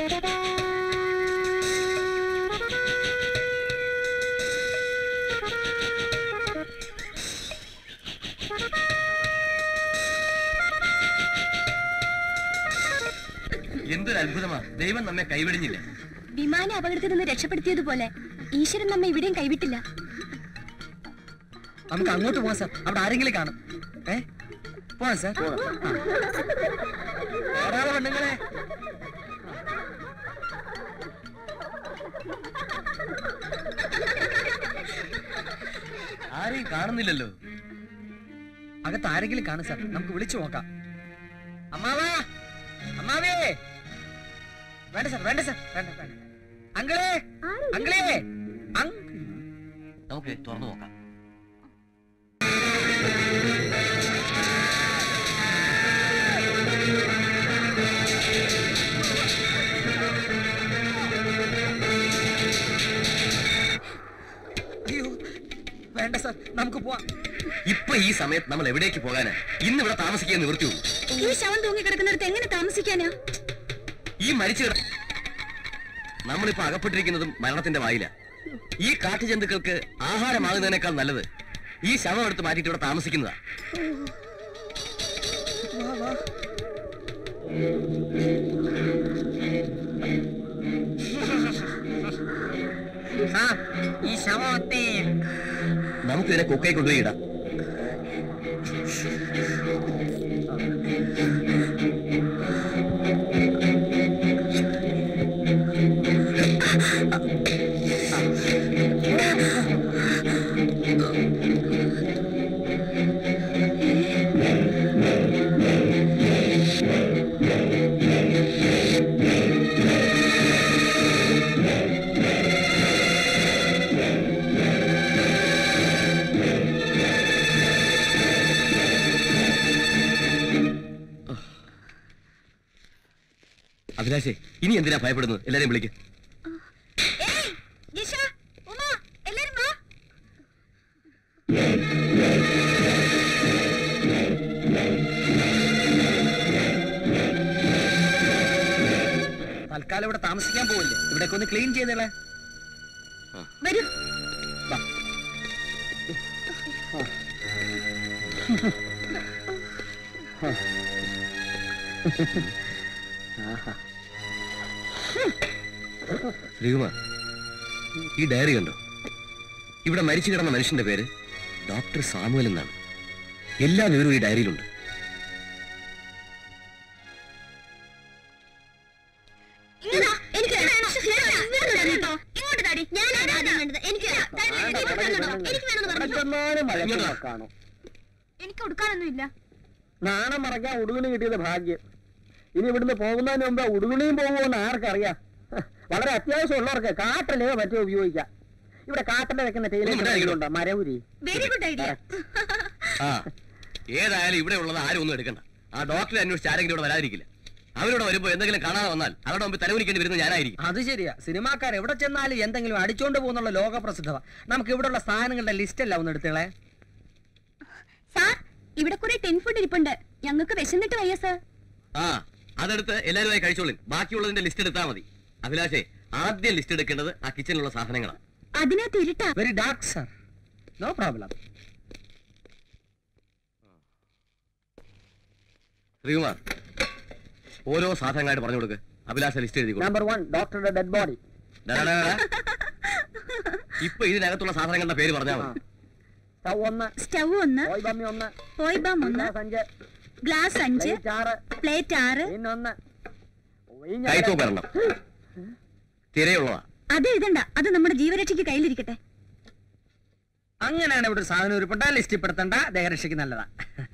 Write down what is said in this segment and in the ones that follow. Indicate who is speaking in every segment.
Speaker 1: എന്തൊരു അത്ഭുതമാ, ദൈവം നമ്മെ കൈവിടിഞ്ഞില്ല.
Speaker 2: വിമാന അപകടത്തിൽ നിന്ന് രക്ഷപ്പെടുത്തിയതുപോലെ ഈശ്വരൻ നമ്മെ ഇവിടെയും കൈവിട്ടില്ല.
Speaker 3: നമുക്ക് അങ്ങോട്ട് പോവാം സാർ, അവിടെ ആരെങ്കിലും കാണും. പോവാം സാർ. പെണ്ണുങ്ങളെ
Speaker 1: ആരെയും കാണുന്നില്ലല്ലോ.
Speaker 3: അകത്ത് ആരെങ്കിലും കാണും സാർ, നമുക്ക് വിളിച്ചു നോക്കാം. അമ്മാവാ, അമ്മാവേ. വേണ്ട സാർ, വേണ്ട സാർ, വേണ്ട വേണ്ട. അങ്കിളേ, അങ്കിളേ,
Speaker 1: നമുക്ക് തുറന്നു നോക്കാം.
Speaker 3: അയ്യോ വേണ്ട സാർ, നമുക്ക് പോവാം.
Speaker 1: ഇപ്പൊ ഈ സമയത്ത് നമ്മൾ എവിടേക്ക് പോകാനാ? ഇന്ന് ഇവിടെ താമസിക്കാൻ നിവൃത്തിയുള്ളൂ.
Speaker 2: ഈ ശവം തൂങ്ങിക്കിടക്കുന്നിടത്ത് എങ്ങനെ താമസിക്കാനാ?
Speaker 1: ഈ മരിച്ചു നമ്മളിപ്പോ അകപ്പെട്ടിരിക്കുന്നതും മരണത്തിന്റെ വായില. ഈ കാട്ടുജന്തുക്കൾക്ക് ആഹാരമാകുന്നതിനേക്കാൾ നല്ലത് ഈ ശവം എടുത്ത് മാറ്റിയിട്ട് ഇവിടെ താമസിക്കുന്നതാ.
Speaker 3: ഈ ശവത്തെ
Speaker 1: നമുക്ക് ഇതിനെ കൊക്കൈ കൊണ്ടുപോയി ഇടാം. അഭിലാഷേ, ഇനി എന്തിനാ ഭയപ്പെടുന്നത്? എല്ലാരെയും വിളിക്ക്.
Speaker 3: തൽക്കാലം ഇവിടെ താമസിക്കാൻ പോവില്ലേ? ഇവിടേക്ക് ഒന്ന് ക്ലീൻ ചെയ്തേളെ.
Speaker 2: വരൂ.
Speaker 1: ശ്രീകുമാർ, ഈ ഡയറി കണ്ടോ? ഇവിടെ മരിച്ചു കിടന്ന മനുഷ്യന്റെ പേര് ഡോക്ടർ സാമുവൽ എന്നാണ്. എല്ലാ വിവരവും ഈ ഡയറിയിലുണ്ട്.
Speaker 2: എനിക്ക് കൊടുക്കാനൊന്നുമില്ല.
Speaker 3: നാണം മറക്കാൻ ഉടുതുണി കിട്ടിയത് ഭാഗ്യം. ഇനി ഇവിടുന്ന് പോകുന്നതിന് മുമ്പ് ഉടുതുണിയും പോകുമെന്ന് ആർക്കറിയാം. വളരെ അത്യാവശ്യമുള്ളവർക്ക് കാട്ടലോ മറ്റോ ഉപയോഗിക്കാം. ഇവിടെ കാട്ടല വെക്കുന്ന ടൈലുണ്ടോ? മരവുരി.
Speaker 2: Very good idea.
Speaker 1: ഏതായാലും ഇവിടെ ഉള്ളത് ആരും ഒന്നും എടുക്കണ്ട. ആ ഡോക്ടറെ അന്വേഷിച്ച് ആരെങ്കിലും ഇവിടെ വരാതിരിക്കില്ല. അവരോട് വരുമ്പോ എന്തെങ്കിലും കാണാതെ വന്നാൽ അവരുടെ മുമ്പ് തലമുരിക്കേണ്ടി വരുന്നത് ഞാനായിരിക്കും.
Speaker 3: അത് ശരിയാ. സിനിമാക്കാർ എവിടെ ചെന്നാലും എന്തെങ്കിലും അടിച്ചോണ്ട് പോകുന്നുള്ള ലോക പ്രസിദ്ധമാ. നമുക്ക് ഇവിടെയുള്ള സാധനങ്ങളുടെ ലിസ്റ്റ് അല്ല ഒന്ന് എടുത്തേളെ.
Speaker 2: സാർ, ഇവിടെ കുറെ ടെൻ ഫുഡ് ഇരിപ്പുണ്ട്. ഞങ്ങൾക്ക് വിശന്നിട്ട് വയ്യ സാർ.
Speaker 1: അതെടുത്ത് എല്ലാവരുമായി കഴിച്ചോളൂ. ബാക്കിയുള്ളതിന്റെ ലിസ്റ്റ് എടുത്താൽ മതി. അഭിലാഷേ, ആദ്യം ലിസ്റ്റ് എടുക്കേണ്ടത് ആ കിച്ചണിലുള്ള സാധനങ്ങളാണ്.
Speaker 2: അതിനകത്ത് ഇരുട്ടാ.
Speaker 3: Very dark sir. No problem.
Speaker 1: Sreekumar, ഓരോ സാധനങ്ങളായിട്ട് പറഞ്ഞു കൊടുക്ക്. അഭിലാഷ ലിസ്റ്റ് എഴുതി.
Speaker 3: നമ്പർ 1 ഡോക്ടറുടെ ഡെഡ് ബോഡി.
Speaker 1: ഇപ്പൊ ഇതിനകത്തുള്ള സാധനങ്ങളുടെ പേര് പറഞ്ഞാൽ മതി.
Speaker 2: സ്റ്റൗ 1, പോയ് ബാം 1, ഗ്ലാസ് 5, പ്ലേറ്റ് 6,
Speaker 1: കൈത്തോപ്പ് ഒരെണ്ണം. തിരയുള്ളതാ.
Speaker 2: അത് എഴുതണ്ട, അത് നമ്മുടെ ജീവരക്ഷയ്ക്ക് കയ്യിലിരിക്കട്ടെ.
Speaker 3: അങ്ങനെയാണ് ഇവിടെ സാധനം ഉരുപ്പുണ്ട. ലിസ്റ്റിൽ പെടുത്തണ്ട, ദേഹരക്ഷയ്ക്ക് നല്ലതാ.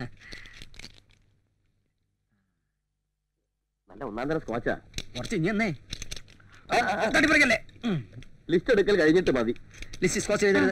Speaker 1: നല്ല ഒന്നാം തരം സ്കോച്ചാ.
Speaker 3: കുറച്ച് ഇനി എന്നേ തട്ടിപ്പറിക്കല്ലേ.
Speaker 1: ലിസ്റ്റ് എടുക്കൽ കഴിഞ്ഞിട്ട് മതി.
Speaker 3: ലിസ്റ്റ് സ്കോച്ച് എഴുതരുത്.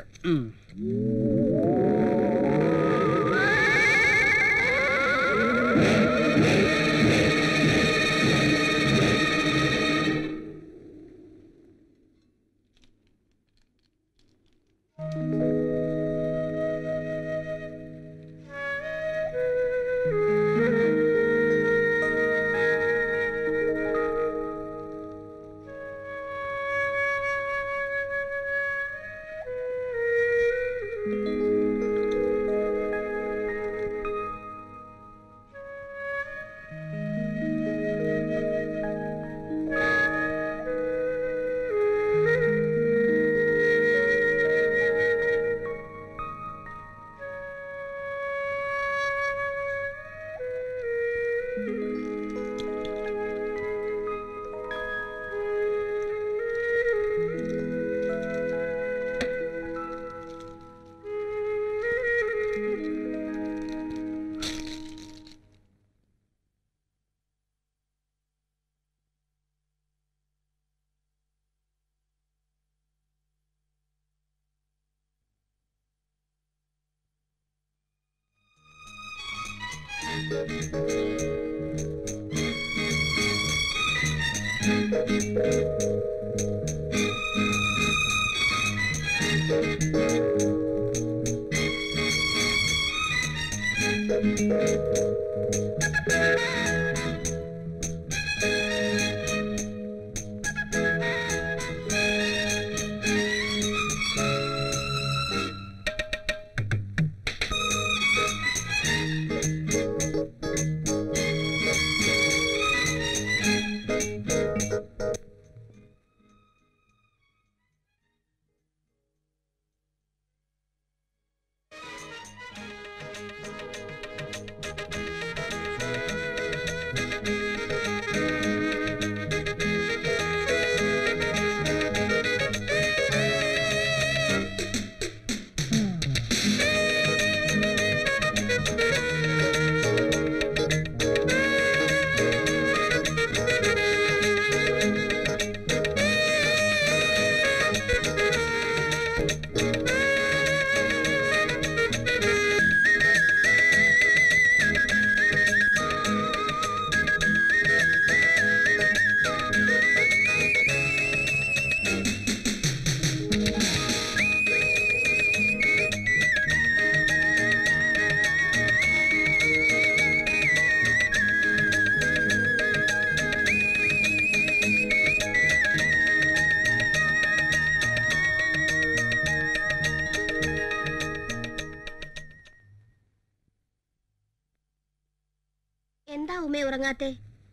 Speaker 2: എന്താ ഉമ്മ ഉറങ്ങാത്തെ?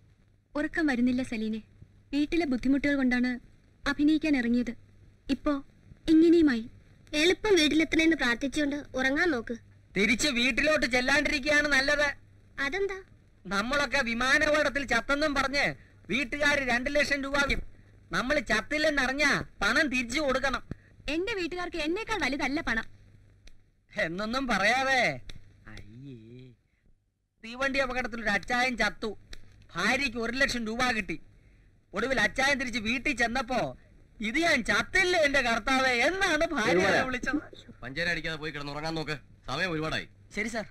Speaker 4: ഉറക്കം വരുന്നില്ല സലീനെ. വീട്ടിലെ ബുദ്ധിമുട്ടുകൾ കൊണ്ടാണ് അഭിനയിക്കാൻ ഇറങ്ങിയത്. ഇപ്പോ ഇങ്ങനെയുമായി.
Speaker 2: എളുപ്പം വീട്ടിലെത്തണെന്ന് പ്രാർത്ഥിച്ചുകൊണ്ട് ഉറങ്ങാൻ നോക്ക്.
Speaker 3: തിരിച്ച് വീട്ടിലോട്ട് ചെല്ലാണ്ടിരിക്കുകയാണ് നല്ലത്.
Speaker 2: അതെന്താ?
Speaker 3: നമ്മളൊക്കെ വിമാനപകടത്തിൽ ചത്തെന്നും പറഞ്ഞ് വീട്ടുകാർ 2 ലക്ഷം രൂപ നമ്മൾ ചത്തില്ലെന്നറിഞ്ഞാ പണം തിരിച്ചു കൊടുക്കണം.
Speaker 4: എന്റെ വീട്ടുകാർക്ക് എന്നേക്കാൾ വലുതല്ല പണം.
Speaker 3: എന്നൊന്നും പറയാതെ. അയ്യേ, തീവണ്ടി അപകടത്തിൽ ഒരു അച്ചായൻ ചത്തു. ഭാര്യയ്ക്ക് 1 ലക്ഷം രൂപ കിട്ടി. ഒടുവിൽ അച്ചായൻ തിരിച്ച് വീട്ടിൽ ചെന്നപ്പോ ഇത് ഞാൻ ചത്തില്ല എന്റെ കർത്താവേ എന്നാണ് ഭാര്യ വിളിച്ചത്.
Speaker 1: പഞ്ചാര അടിക്കാതെ പോയി കിടന്ന് ഉറങ്ങാൻ നോക്ക്. സമയം ഒരുപാടായി.
Speaker 3: ശരി സാർ.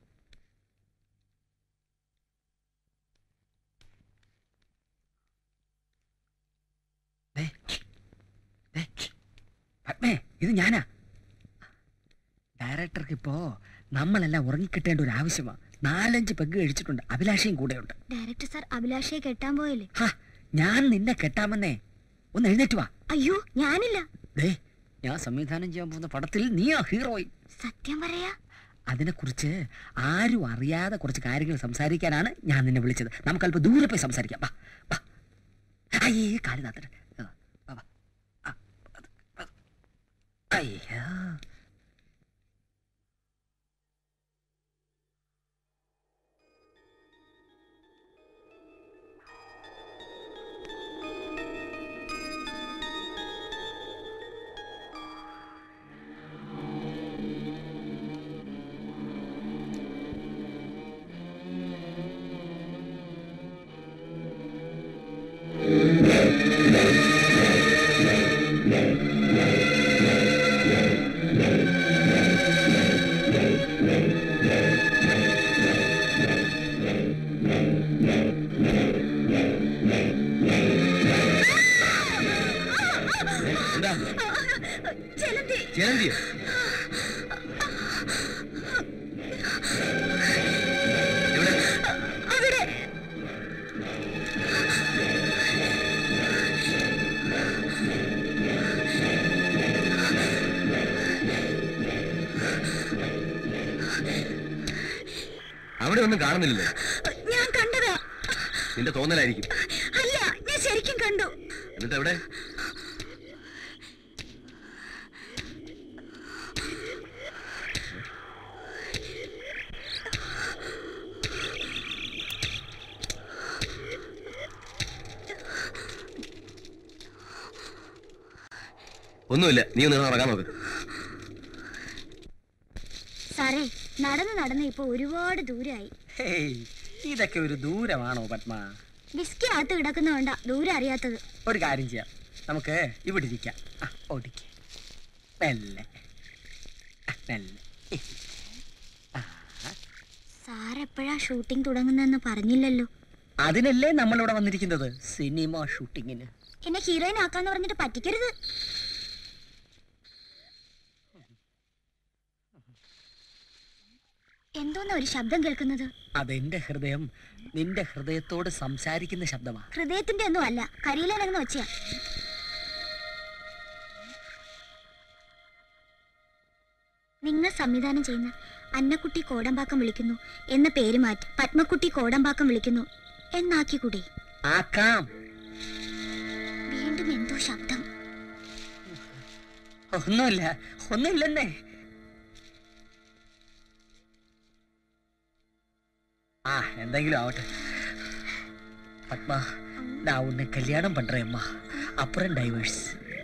Speaker 3: പത്മേ, ഇത് ഞാനാ. ഡയറക്ടർക്ക് ഇപ്പോ നമ്മളെല്ലാം ഉറങ്ങിക്കിട്ടേണ്ട ഒരു ആവശ്യമാണ്. 4-5 പെഗ് കഴിച്ചിട്ടുണ്ട്. അഭിലാഷയും കൂടെയുണ്ട്.
Speaker 2: ഡയറക്ടർ സാർ അഭിലാഷയെ കെട്ടാൻ പോയല്ലേ?
Speaker 3: ഞാൻ നിന്നെ കെട്ടാമെന്നേ. ഒന്ന് എഴുന്നേറ്റ് വാ.
Speaker 2: അയ്യോ, ഞാനില്ല.
Speaker 3: ഞാൻ സംവിധാനം ചെയ്യാൻ പോകുന്ന പടത്തിൽ നീയാ ഹീറോയിൻ.
Speaker 2: സത്യം പറയാ?
Speaker 3: അതിനെക്കുറിച്ച് ആരും അറിയാതെ കുറച്ച് കാര്യങ്ങൾ സംസാരിക്കാനാണ് ഞാൻ നിന്നെ വിളിച്ചത്. നമുക്ക് അല്പം ദൂരെ പോയി സംസാരിക്കാം. അയ്യേ, കാലിനാത്തര. അയ്യോ,
Speaker 1: ചെലന്തിയോ? അവിടെ ഒന്നും കാണുന്നില്ലല്ലോ.
Speaker 2: ഞാൻ കണ്ടതാ.
Speaker 1: നിന്റെ തോന്നലായിരിക്കും.
Speaker 2: അല്ല, ഞാൻ ശരിക്കും കണ്ടു.
Speaker 1: എന്നിട്ട് എവിടെ? ഒന്നുമില്ല, നീ ഒന്ന് നടക്കാൻ നോക്ക്.
Speaker 2: സാറേ, നടന്ന് ഇപ്പൊ ഒരുപാട് ദൂരായി.
Speaker 3: ഇതൊക്കെ ഒരു ദൂരമാണോ പത്മ?
Speaker 2: വിസ്കി അകത്ത് കിടക്കുന്നതുകൊണ്ടാ ദൂരം അറിയാത്തത്.
Speaker 3: ഒരു കാര്യം ചെയ്യാം, നമുക്ക് ഇവിടെ ഇരിക്കാം. ഓടിക്കേ, മെല്ലെ മെല്ലെ.
Speaker 2: സാറ് എപ്പോഴാ ഷൂട്ടിംഗ് തുടങ്ങുന്നതെന്ന് പറഞ്ഞില്ലല്ലോ.
Speaker 3: അതിനല്ലേ നമ്മളിവിടെ വന്നിരിക്കുന്നത്, സിനിമ ഷൂട്ടിങ്ങിന്.
Speaker 2: എന്നെ ഹീറോയിൻ ആക്കാന്ന് പറഞ്ഞിട്ട് പറ്റിക്കരുത്. എന്തോന്നാ ഒരു ശബ്ദം കേൾക്കുന്നത്?
Speaker 3: അതെന്റെ ഹൃദയം നിന്റെ ഹൃദയത്തോട് സംസാരിക്കുന്ന ശബ്ദമാ.
Speaker 2: ഹൃദയത്തിന്റെ ഒന്നും അല്ല, കരിയിലനങ്ങുന്ന ഒച്ചയാ. നിങ്ങൾ സംവിധാനം ചെയ്യുന്ന അന്നക്കുട്ടി കോടമ്പാക്കം വിളിക്കുന്നു എന്ന പേര് മാറ്റി പത്മക്കുട്ടി കോടമ്പാക്കം വിളിക്കുന്നു എന്നാക്കിക്കൂടെ?
Speaker 3: ആക്കാം.
Speaker 2: വീണ്ടും എന്തോ ശബ്ദം.
Speaker 3: ഒന്നുമില്ലെന്നേ. എന്തെങ്കിലും ആവട്ടെ. പത്മ, நான் உன்னை கல்யாணம் பண்றேன் அம்மா, அப்புறம் டைவர்ஸ்.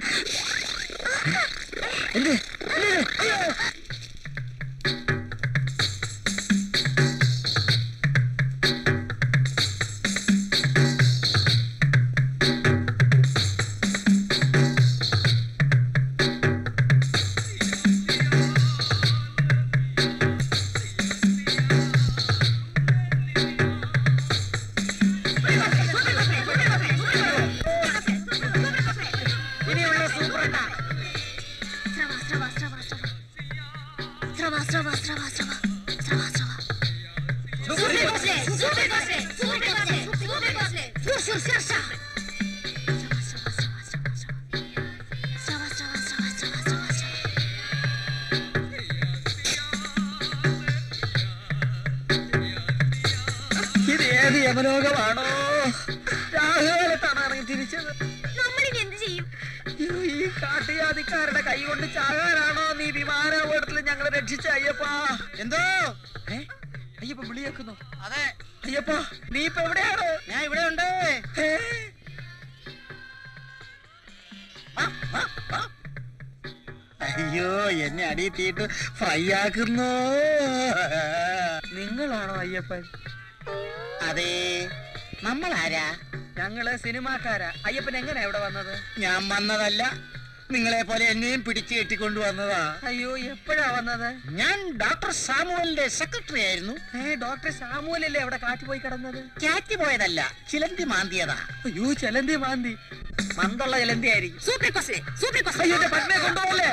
Speaker 3: യമലോകമാണോ? രാഹുലത്താണ് ഇറങ്ങി തിരിച്ചത്. ഈ കാട്ടുജാതിക്കാരുടെ കൈ കൊണ്ട് ചാകാനാണോ നീ വിമാനാപകടത്തിൽ ഞങ്ങളെ രക്ഷിച്ച അയ്യപ്പ? എന്തോ അയ്യപ്പ വിളി കേൾക്കുന്നു. അതെ അയ്യപ്പ, നീ ഇപ്പൊ എവിടെയാണ്? ഞാൻ ഇവിടെ ഉണ്ട്. അയ്യോ, എന്നെ അടിയിട്ടിട്ട് ഫ്രൈ ആക്കുന്നു. നിങ്ങളാണോ അയ്യപ്പൻ? അതെ. നമ്മളാരാ? ഞങ്ങള് സിനിമാക്കാരാ. അയ്യപ്പൻ എങ്ങനെ ഇവിടെ വന്നത്? ഞാൻ വന്നതല്ല, നിങ്ങളെ പോലെ എന്നെയും പിടിച്ചു കെട്ടിക്കൊണ്ടു വന്നതാ. അയ്യോ, എപ്പോഴാ വന്നത്? ഞാൻ ഡോക്ടർ സാമുവലിന്റെ സെക്രട്ടറി ആയിരുന്നു. ഡോക്ടർ സാമുവലല്ലേ അവിടെ കാറ്റ് പോയി കിടന്നത്? കാറ്റ് പോയതല്ല, ചിലന്തി മാന്തിയതാ. അയ്യോ, ചിലന്തി മാന്തി. മന്തുള്ള ചിലന്തി ആയിരിക്കും. കൊണ്ടുപോകല്ലേ?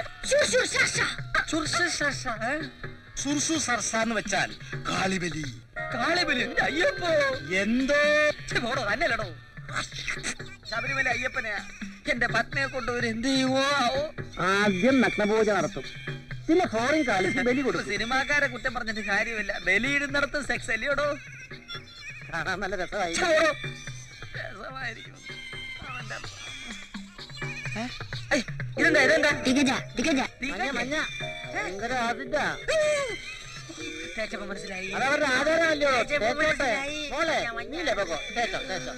Speaker 3: സുർസു സർസാന്ന് വെച്ചാൽ കാളിബലി. കാളിബലി അയ്യപ്പോ എന്തോ തന്നെയല്ലടോ. ശബരിമല അയ്യപ്പനെ എന്റെ പത്നിയെ കൊണ്ടുവരും. എന്ത് ചെയ്യുവോ ആവോ? ആദ്യം നഗ്നപൂജ നടത്തും, പിന്നെ ഫോറിൻ കാലിക്ക് ബലി കൊടുക്കും. സിനിമാക്കാരെ കുറ്റം പറഞ്ഞിട്ട് കാര്യമില്ല. ബലിയിടുന്നിടത്ത് സെക്സ് അല്ലയോടോ. കാണാൻ നല്ല രസമായിരിക്കും. ഇതെന്താ ഇതെന്താ? മഞ്ഞ ഭയങ്കര ആദിറ്റാ. മനസ്സിലായി. അതവരുടെ ആധാരമല്ലോ. മോളെ നീല്ലേ പോകോ. തേച്ചോ തേച്ചോ.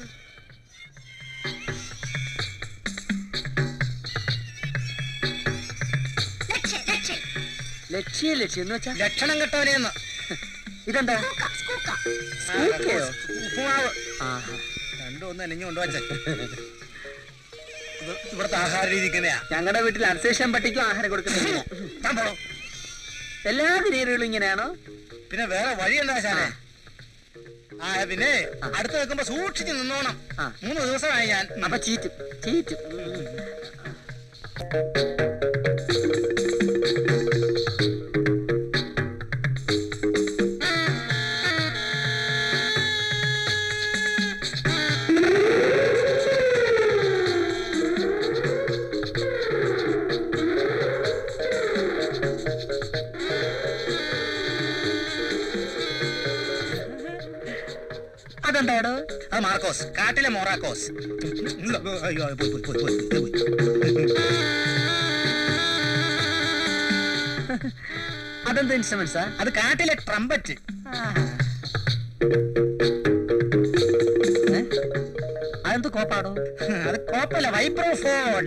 Speaker 3: ലക്ഷ്യ ലക്ഷ്യം എന്ന് വെച്ചാ ലക്ഷണം കെട്ടവനെന്ന്. ഇതെന്താ? ഉപ്പുമാവ്. രണ്ടും ഒന്ന് അലിഞ്ഞു കൊണ്ടുവച്ചേ. ഇവിടുത്തെ ആഹാര രീതി ഇങ്ങനെയാ. ഞങ്ങളുടെ വീട്ടിൽ അർസേഷൻ പട്ടിക്കും ആഹാരം കൊടുക്കുന്നില്ല. എല്ലാ രീതികളും ഇങ്ങനെയാണോ? പിന്നെ വേറെ വഴിയുണ്ടോ ശാലേ? പിന്നെ അടുത്ത് വെക്കുമ്പോ സൂക്ഷിച്ച് നിന്നോണം. 3 ദിവസമായി ഞാൻ. അപ്പൊ ചീറ്റും ചീറ്റും. അതെന്താടോ? അത് മാർക്കോസ്, കാട്ടിലെ മൊറാക്കോസ്. അതെന്ത് ഇൻസ്ട്രുമെന്റ്സാ? അത് കാട്ടിലെ ട്രംപറ്റ്. അതെന്ത് കോപ്പാടോ? അത് കോപ്പല്ല, വൈബ്രോഫോൺ.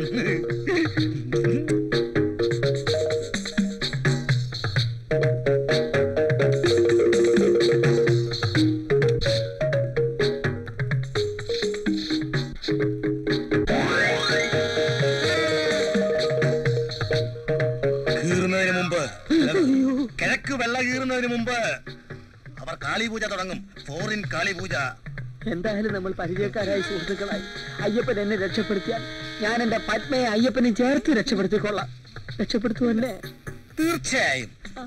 Speaker 3: കിഴക്ക് വെള്ള കീറുന്നതിന് മുമ്പ്
Speaker 5: അവർ കാളിപൂജ തുടങ്ങും. ഫോറിൻ കാളിപൂജ.
Speaker 3: എന്തായാലും നമ്മൾ പരിചയക്കാരായി സുഹൃത്തുക്കളായി. അയ്യപ്പൻ എന്നെ രക്ഷപ്പെടുത്തിയാൽ ഞാൻ എന്റെ പത്മയെ അയ്യപ്പനെ ചേർത്ത് രക്ഷപ്പെടുത്തിക്കൊള്ളാം. രക്ഷപ്പെടുത്തുമല്ലേ?
Speaker 5: തീർച്ചയായും.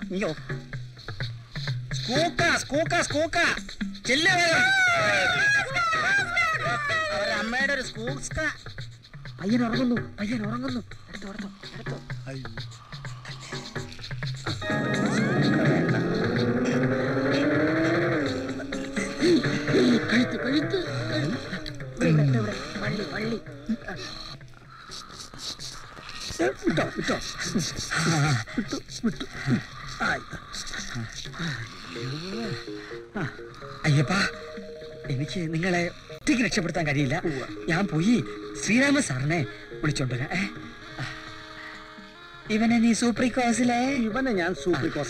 Speaker 5: അവരുടെ അമ്മയുടെ ഒരു സ്കൂസ്ക.
Speaker 3: പയ്യൻ ഉറങ്ങുന്നു, പയ്യൻ ഉറങ്ങുന്നു. എടുത്തോ എടുത്തോ എടുത്തോ. കഴുത്ത് കഴുത്ത് പള്ളി പള്ളി. വിട്ടോ വിട്ടോ വിട്ടു വിട്ടു.
Speaker 6: അയ്യപ്പ, എനിക്ക് നിങ്ങളെ ഒറ്റയ്ക്ക് രക്ഷപ്പെടുത്താൻ കഴിയില്ല. ഞാൻ പോയി ശ്രീരാമ സാറിനെ വിളിച്ചോണ്ടുവരാം. ഇവനെ നീ സൂപ്രിക്കോസിലെ?
Speaker 3: ഇവനെ ഞാൻ സൂപ്രിക്കോസ.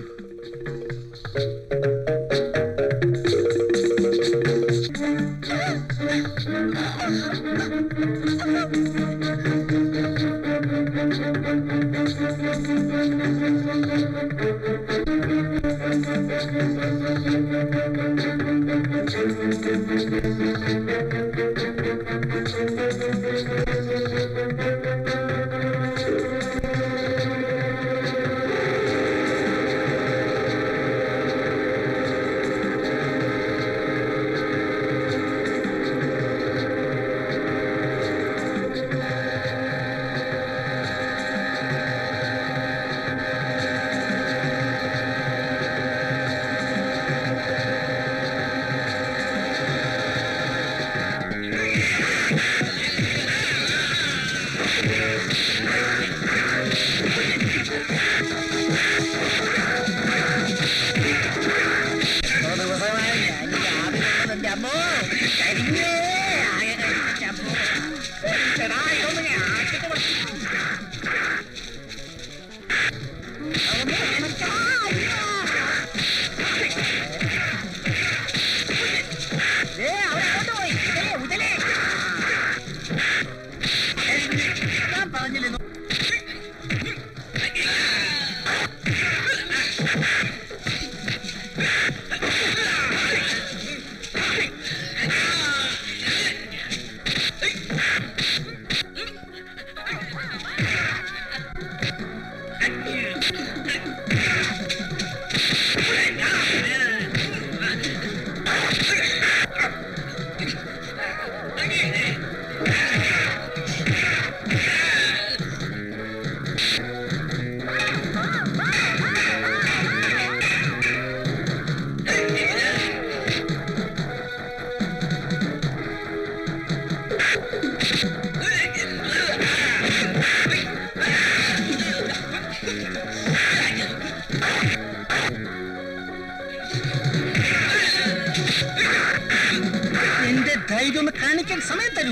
Speaker 6: എന്റെ ധൈര്യം ഒന്ന് കാണിക്കാൻ സമയം തരൂ.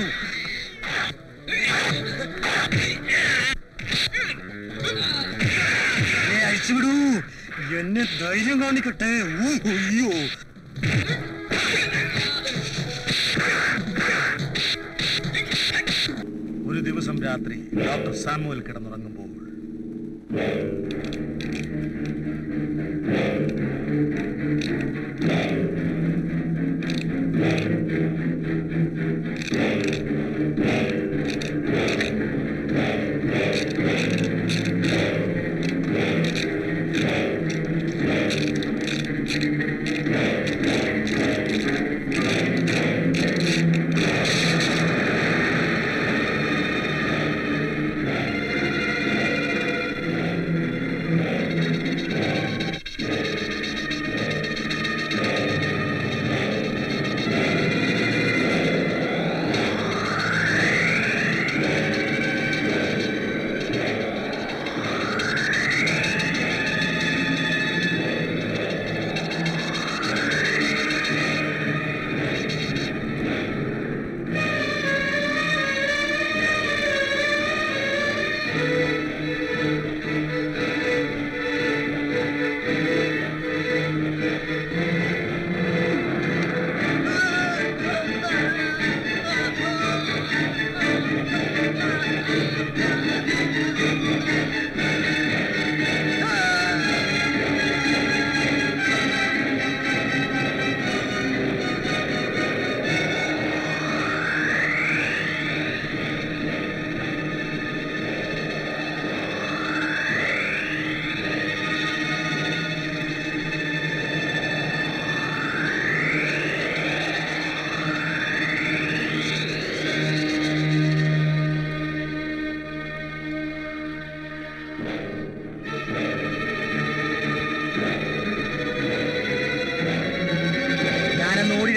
Speaker 6: അഴിച്ചുവിടൂ, എന്നെ ധൈര്യം കാണിക്കട്ടെ. അയ്യോ,
Speaker 5: ഒരു ദിവസം രാത്രി ഡോക്ടർ സാമുവൽ കിടന്നുറങ്ങുമ്പോൾ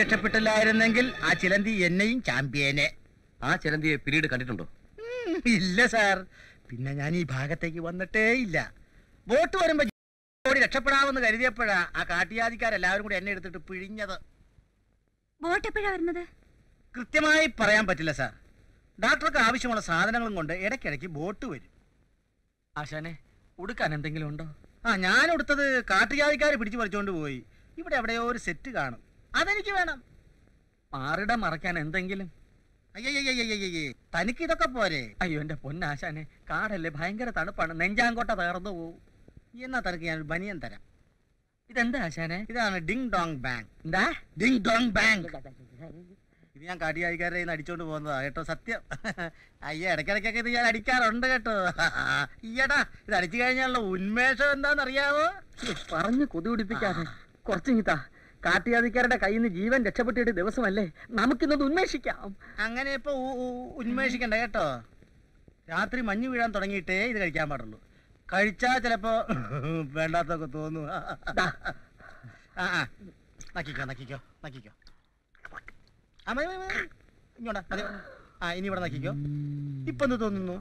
Speaker 5: രക്ഷപ്പെട്ടില്ലായിരുന്നെങ്കിൽ ആ ചിലന്തി എന്നെയും ചാമ്പ്യനെ.
Speaker 1: ആ ചിലന്തിയെ പിന്നീട് കണ്ടിട്ടുണ്ടോ?
Speaker 5: ഇല്ല സാർ, പിന്നെ ഞാൻ ഈ ഭാഗത്തേക്ക് വന്നിട്ടേ ഇല്ല. ബോട്ട് വരുമ്പോ ഓടി രക്ഷപ്പെടാമെന്ന് കരുതിയപ്പോഴാ ആ കാട്ടിയാദിക്കാരെല്ലാവരും കൂടി എന്നെ എടുത്തിട്ട് പിഴിഞ്ഞത്.
Speaker 4: ബോട്ട് എപ്പോഴാ വരുന്നത്?
Speaker 5: കൃത്യമായി പറയാൻ പറ്റില്ല സാർ. ഡോക്ടർക്ക് ആവശ്യമുള്ള സാധനങ്ങളും കൊണ്ട് ഇടയ്ക്കിടയ്ക്ക് ബോട്ട് വരും.
Speaker 6: ആശാനെ, ഉടുക്കാൻ എന്തെങ്കിലും ഉണ്ടോ?
Speaker 5: ഞാൻ എടുത്തത് കാട്ടുജാതിക്കാർ പിടിച്ചു പറിച്ചോണ്ട് പോയി. ഇവിടെ എവിടെയോ ഒരു സെറ്റ് കാണും, അതെനിക്ക് വേണം.
Speaker 6: മാറിട മറയ്ക്കാൻ എന്തെങ്കിലും?
Speaker 5: അയ്യയ്യയ്യയ്യേ, തനിക്ക് ഇതൊക്കെ പോരെ?
Speaker 6: അയ്യോ എന്റെ പൊന്നാശാനെ, കാടല്ലേ, ഭയങ്കര തണുപ്പാണ്, നെഞ്ചാങ്കോട്ട തകർന്നു പോവും.
Speaker 5: എന്നാ തനിക്ക് ഞാൻ ബനിയൻ തരാം.
Speaker 6: ഇതെന്താ ആശാനെ?
Speaker 5: ഇതാണ് ഡിങ് ഡോങ് ബാങ്ക്.
Speaker 6: എന്താ
Speaker 5: ഡിങ് ഡോങ് ബാങ്ക്? ഇത് ഞാൻ കാട്ടിയാദിക്കാരെ അടിച്ചോണ്ട് പോകുന്നതാ കേട്ടോ, സത്യം. അയ്യ, ഇടയ്ക്കിടയ്ക്കൊക്കെ ഇത് ഞാൻ അടിക്കാറുണ്ട് കേട്ടോ. ഈയടാ, ഇത് അടിച്ചു കഴിഞ്ഞാലുള്ള ഉന്മേഷം എന്താണെന്നറിയാവോ?
Speaker 3: പറഞ്ഞു കൊതി പിടിപ്പിക്കാതെ കുറച്ചിങ്ങിത്താ. കാട്ടിയാദിക്കാരുടെ കയ്യിൽ നിന്ന് ജീവൻ രക്ഷപ്പെട്ടിട്ട് ദിവസമല്ലേ, നമുക്കിന്നത് ഉന്മേഷിക്കാം.
Speaker 5: അങ്ങനെ ഇപ്പൊ ഉന്മേഷിക്കണ്ട കേട്ടോ. രാത്രി മഞ്ഞ് വീഴാൻ തുടങ്ങിയിട്ടേ ഇത് കഴിക്കാൻ പാടുള്ളൂ. കഴിച്ചാ ചിലപ്പോ വേണ്ടാത്തൊക്കെ തോന്നും. നക്കിക്കോ നക്കിക്കോ നക്കിക്കോ. ഇങ്ങോട്ടാ മതി. ഇനി ഇവിടെ നക്കിക്കോ. ഇപ്പൊ എന്ത് തോന്നുന്നു?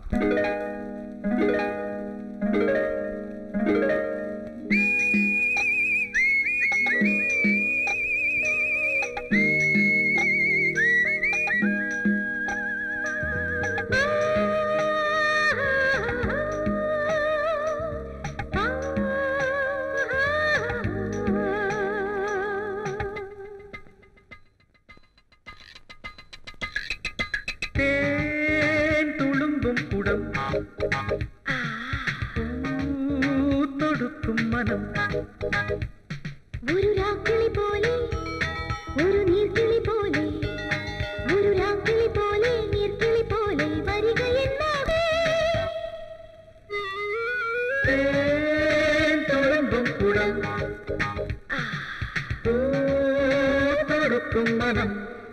Speaker 2: ഒരു രാക്കിളി പോലെ, ഒരു നീർക്കിളി പോലെ, ഒരു രാക്കിളി പോലെ, നീർക്കിളി പോലെ വരികയെന്നാകെ തുളുമ്പും കുടം, തൊടുക്കും മനം.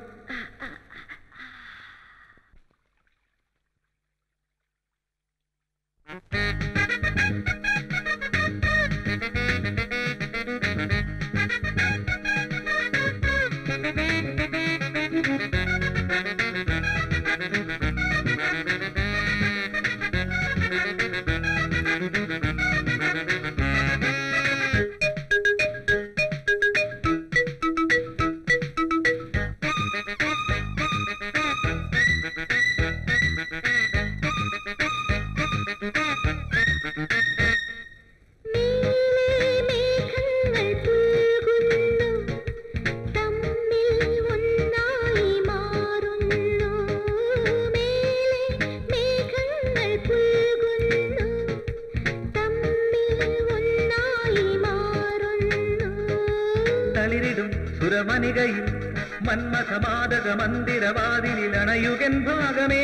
Speaker 3: സുരമണികയിൽ മന്മഥമാദക മന്ദിരവാതിലണയുകൻ ഭാഗമേ.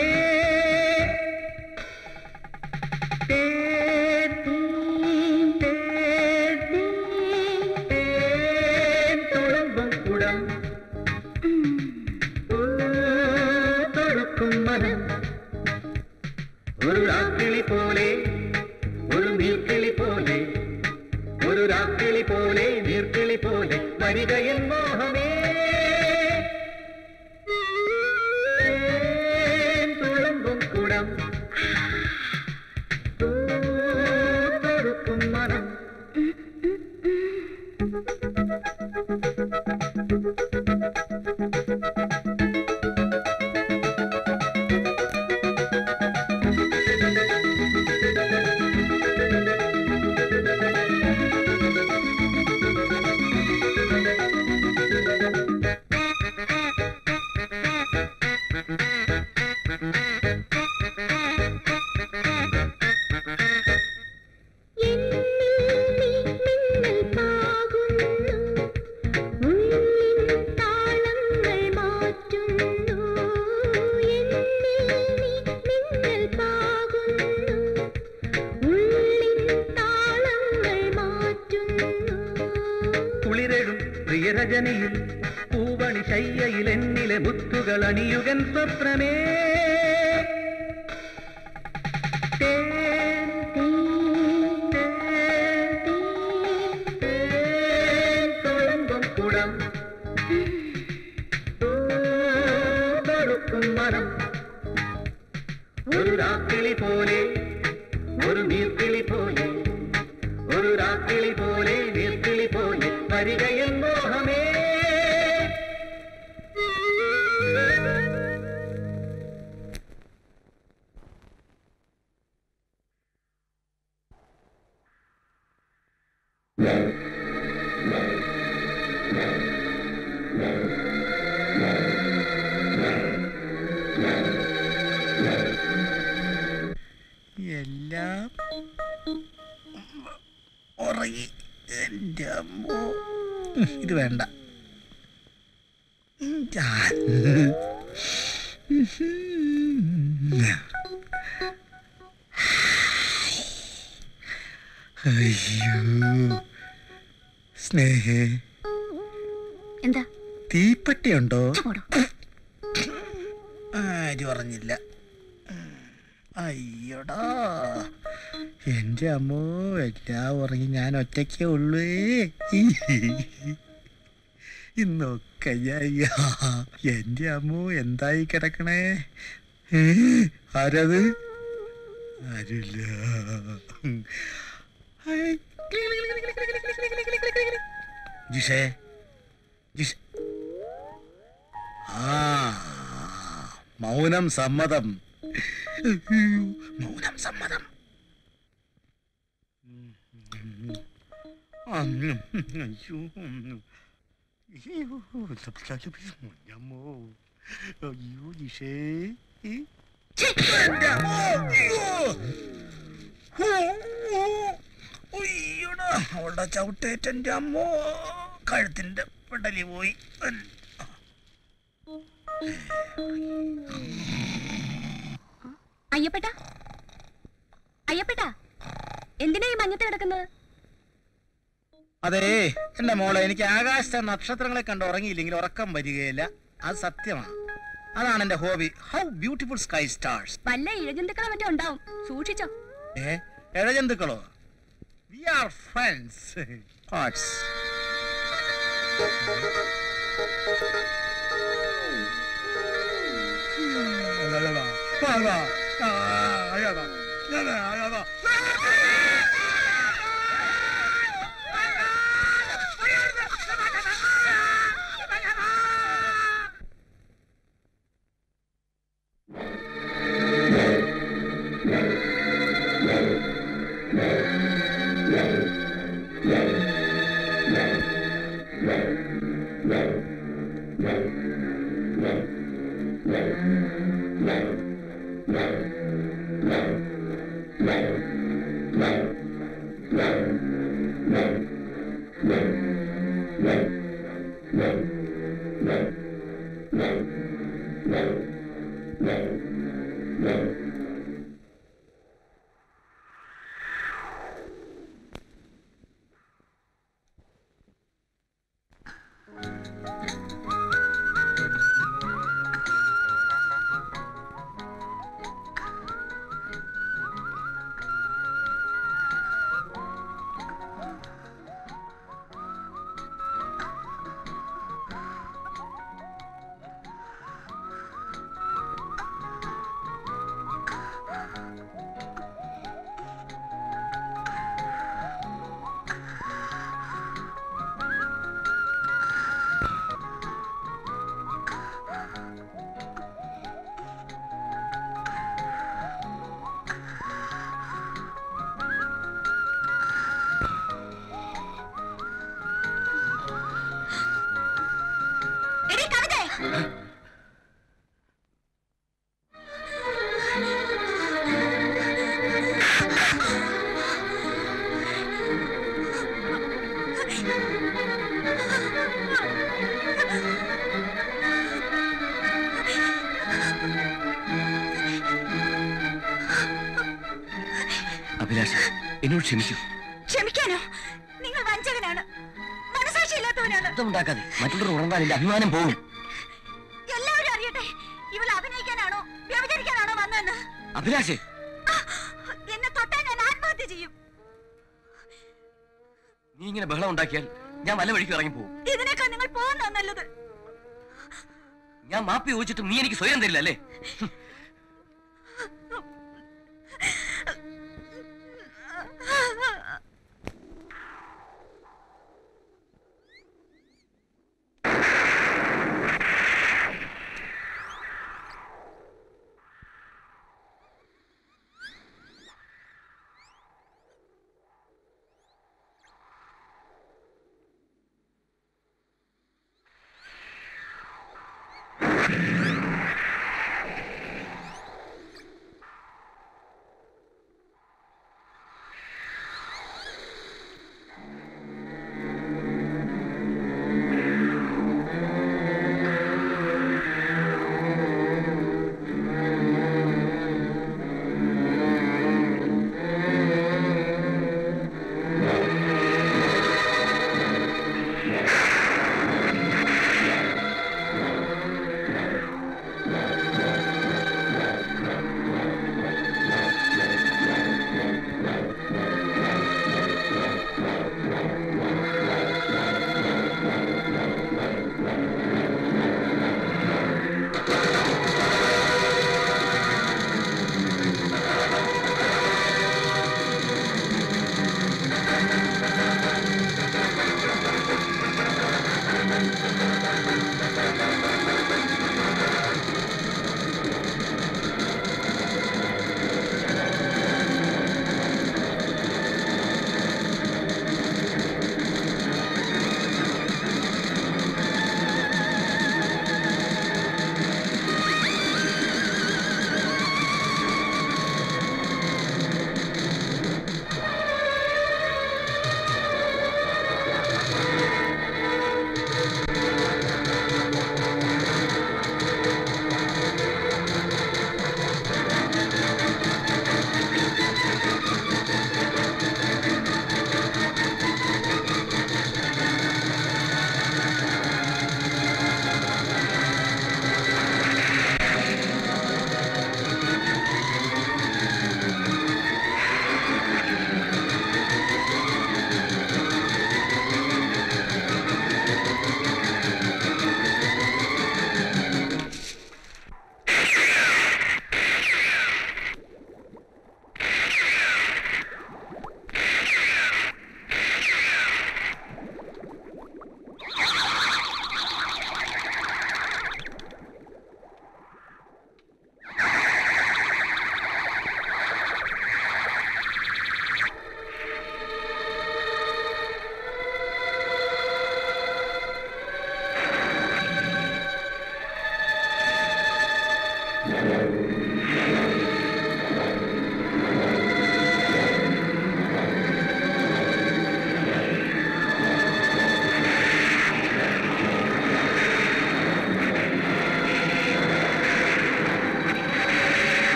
Speaker 3: തുളുമ്പും കുടം, തൊടുക്കും മനം. ഒരു രാക്കിളി പോലെ, ഒരു നീർക്കിളി പോലെ, ഒരു രാക്കിളി പോലെ, നീർക്കിളി പോലെ വരികയിൽ മോഹമേ. തുളുമ്പും കുടം, തൊടുക്കും മനം. പ്രിയരജനിയിൽ പൂവണി ശയ്യയിൽ എന്നിലെ മുത്തുകൾ അണിയുകൻ സ്വപ്നമേ. തുളുമ്പും കുടം,
Speaker 7: സമ്മതം ഒരു രാത്രി പോലെ ഒരു നീർക്കിളി പോലെ ഒരു രാത്രി പോലെ നീർക്കിളി പോലെ വരികയിൽ മോഹമേ
Speaker 5: എല്ലാം ഉറങ്ങി. എൻ്റെ അമ്മോ, ഇത് വേണ്ട. അയ്യോ സ്നേഹേ,
Speaker 2: എന്താ
Speaker 5: തീപ്പെട്ടിയുണ്ടോ? ആരും പറഞ്ഞില്ല. അയ്യോടാ എൻ്റെ അമ്മോ, എല്ലാം ഉറങ്ങി, ഞാൻ ഒറ്റയ്ക്കേ ഉള്ളൂ. ഇന്നൊക്കെ എൻ്റെ അമ്മോ എന്തായി കിടക്കണേ? ആരത്? ആരില്ല. ജിഷേ, ജിഷ, ആ മൗനം സമ്മതം. മൗനം സമ്മതം. അയ്യോ ജിഷേ, അവളുടെ ചവിട്ടേറ്റൻ്റെ അമ്മോ, കഴുത്തിന്റെ പെടലി പോയി.
Speaker 2: അയ്യപ്പേട്ട, അയ്യപ്പേട്ട, എന്തിനാ ഈ മഞ്ഞത്ത് കിടക്കുന്നത്?
Speaker 5: അതെ എന്റെ മോളെ, എനിക്ക് ആകാശത്തെ നക്ഷത്രങ്ങളെ കണ്ട് ഉറങ്ങിയില്ലെങ്കിൽ ഉറക്കം വരികയില്ല. അത് സത്യമാണ്. അതാണ് എന്റെ hobby. How beautiful sky stars.
Speaker 2: വല്ല ഇഴജന്തുക്കളെ മറ്റോ ഉണ്ടാവും, സൂക്ഷിച്ചോ.
Speaker 5: ഇഴജന്തുക്കളോ? We are friends.
Speaker 1: അഭിലാഷ, എന്നോട് ക്ഷമിക്കൂ.
Speaker 4: ക്ഷമിക്കാനോ? നിങ്ങൾ വഞ്ചകനാണ്, മനസാക്ഷിയില്ലാത്തവനാണ്.
Speaker 1: ശബ്ദമുണ്ടാക്കാതെ, മറ്റുള്ളവർ ഉണർന്നാലിന്റെ അഭിമാനം പോകും.
Speaker 4: എല്ലാവരും അറിയട്ടെ, ഇവൾ അഭിനയിക്കാനാണോ വ്യഭിചരിക്കാനാണോ വന്നെന്ന്.
Speaker 1: അഭിലാഷേ,
Speaker 4: എന്നെ തൊട്ടാൽ ഞാൻ ആത്മഹത്യ ചെയ്യും.
Speaker 1: നീ ഇങ്ങനെ ബഹളം ഉണ്ടാക്കിയാൽ ഞാൻ വല്ല വഴിക്ക് ഇറങ്ങി പോകും.
Speaker 4: ഇതിനേക്കാൾ നിങ്ങൾ പോകുന്ന നല്ലത്.
Speaker 1: ഞാൻ മാപ്പി ചോദിച്ചിട്ടും നീ എനിക്ക് സ്വയം തരില്ല അല്ലേ?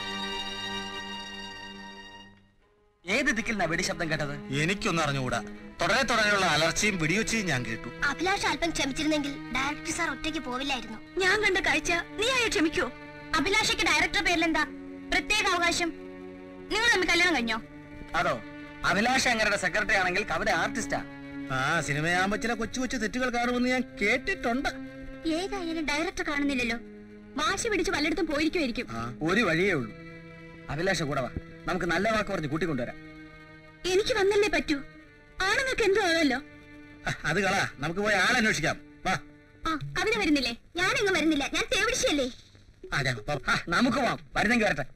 Speaker 6: ഏത് ദിക്കിൽ നിന്നാ വെടി ശബ്ദം കേട്ടത്?
Speaker 5: എനിക്കൊന്നും അറിഞ്ഞുകൂടാ. തുടരെ തുടരെയുള്ള അലർച്ചയും വെടിവെച്ചയും ഞാൻ കേട്ടു.
Speaker 2: അഭിലാഷ് അല്പം ക്ഷമിച്ചിരുന്നെങ്കിൽ ഡയറക്ടർ സാർ ഒറ്റയ്ക്ക് പോവില്ലായിരുന്നു.
Speaker 4: ഞാൻ കണ്ട കാഴ്ച നീ ആയ ക്ഷമിക്കോ?
Speaker 2: അഭിലാഷയ്ക്ക് ഡയറക്ടർ പേരിലെന്താ പ്രത്യേക അവകാശം? നിങ്ങൾ തമ്മിൽ കല്യാണം കഴിഞ്ഞോ?
Speaker 6: അതോ അഭിലാഷ് അങ്ങരുടെ സെക്രട്ടറി ആണെങ്കിൽ കവിത ആർട്ടിസ്റ്റാ.
Speaker 5: ആ സിനിമയാകുമ്പോ ചില കൊച്ചു കൊച്ചു തെറ്റുകൾ കാണുമെന്ന് ഞാൻ കേട്ടിട്ടുണ്ട്.
Speaker 2: ഏതായാലും ഡയറക്ടർ കാണുന്നില്ലല്ലോ. വാശി പിടിച്ച് പലയിടത്തും പോയിരിക്കുമായിരിക്കും.
Speaker 6: ഒരു വഴിയേ ഉള്ളൂ. അഭിലാഷ കൂടെ വാ, നമുക്ക് നല്ല വാക്ക് പറഞ്ഞ് കൂട്ടിക്കൊണ്ടുവരാം.
Speaker 4: എനിക്ക് വന്നല്ലേ പറ്റൂ. ആണുങ്ങൾക്ക് എന്തോ ആണല്ലോ.
Speaker 5: അത് കളാ, നമുക്ക് പോയി ആളന്വേഷിക്കാം. വാ.
Speaker 2: കവിത വരുന്നില്ലേ? ഞാനെങ്ങും വരുന്നില്ല, ഞാൻ തേവിടിച്ചല്ലേ.
Speaker 6: നമുക്ക് പോവാം, വരുന്നെങ്കിൽ വരട്ടെ.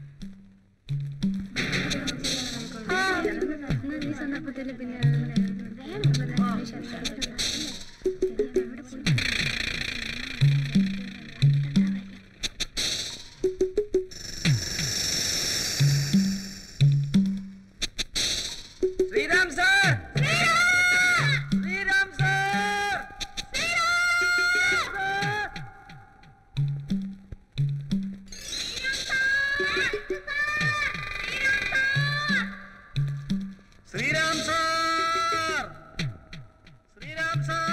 Speaker 6: Sreeram sir, Sreeram sir, Sreeram sir, Sreeram sir.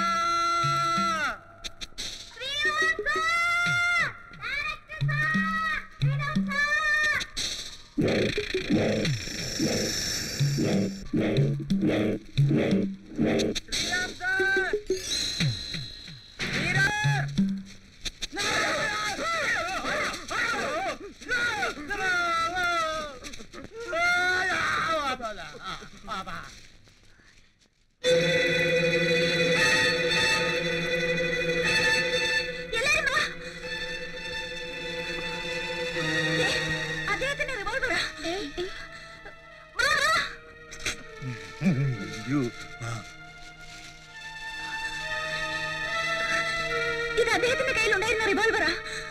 Speaker 4: അദ്ദേഹത്തിന്റെ റിവോൾവറാ. ഇത് അദ്ദേഹത്തിന്റെ കയ്യിലുണ്ടായിരുന്ന റിവോൾവറാ.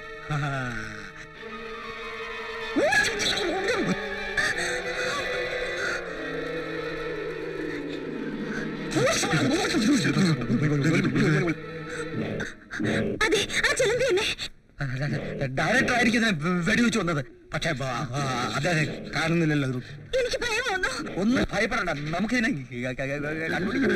Speaker 4: അതെ, ആ ചെലന്തി തന്നെ.
Speaker 6: ഡയറക്ടർ ആയിരിക്കും വെടിവെച്ച് വന്നത്. പക്ഷേ അദ്ദേഹം കാണുന്നില്ലല്ലോ.
Speaker 4: എനിക്ക് ഭയം വന്നു.
Speaker 6: ഒന്നും ഭയപ്പെടണ്ട, നമുക്കിതിനെ കണ്ടുപിടിക്കാം.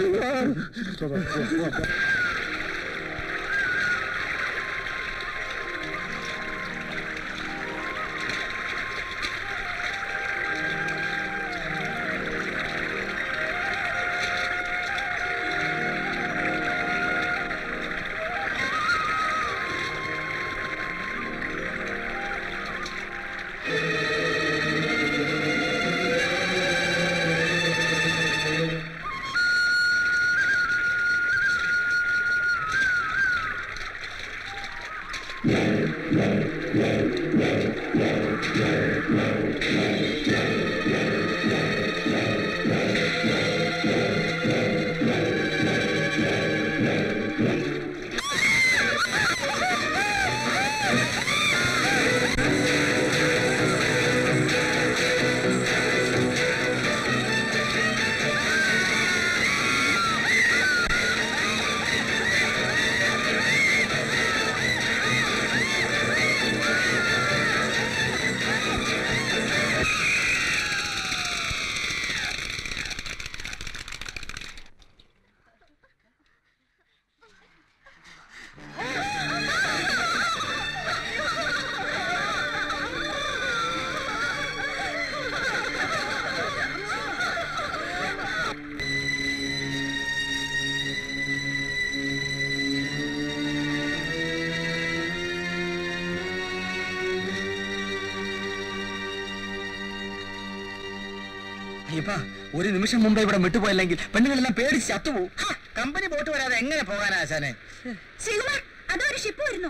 Speaker 6: ഒരു നിമിഷം മുമ്പ് ഇവിടെ വിട്ടുപോയില്ലെങ്കിൽ പെണ്ണുങ്ങളെല്ലാം പേടിച്ച് ചത്തുപോകും.
Speaker 5: കമ്പനി ബോട്ട് വരാതെ എങ്ങനെ പോകാനാ ആശാനെ?
Speaker 4: ശ്രീകുമാർ, അതൊരു ഷിപ്പ് വരുന്നു.